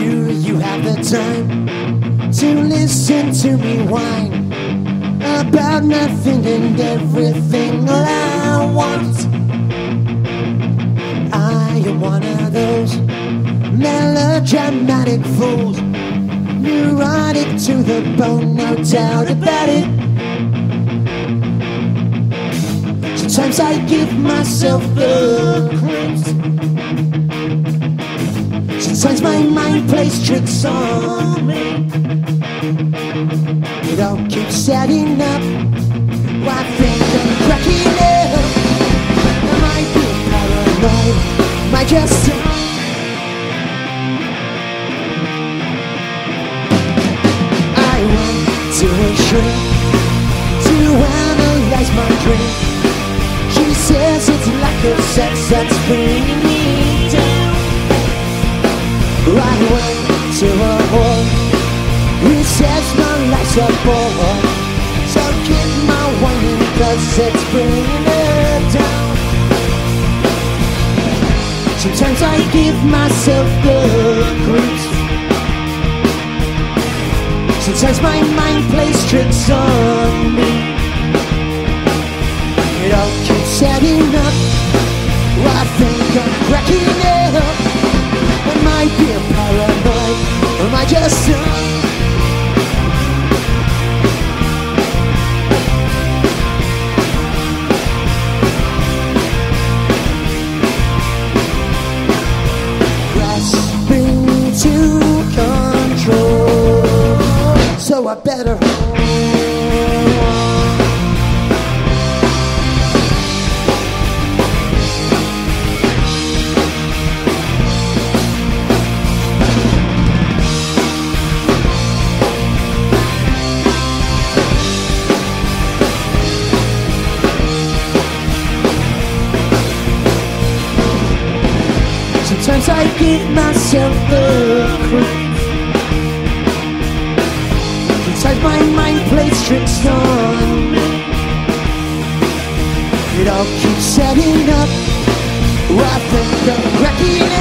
Do you have the time to listen to me whine about nothing and everything all I want? I am one of those melodramatic fools, neurotic to the bone, no doubt about it. Sometimes I give myself the creeps. Sometimes my mind plays tricks on me. It all keeps adding up. I think I'm cracking up. Am I being paranoid? Am I just I went to a shrink to analyze my dream. She says it's lack of sex that's bringing me down. I went to a whore who says my life's a bore. So keep my whining cause it's bringing her down. Sometimes I give myself the creeps. Sometimes my mind plays tricks on me. It all keeps adding up. I think I'm cracking up. Am I being paranoid? Or am I just grasping to control? So I better sometimes I give myself the creeps. Sometimes my mind plays tricks on me. It all keeps adding up. I think I'm cracking up.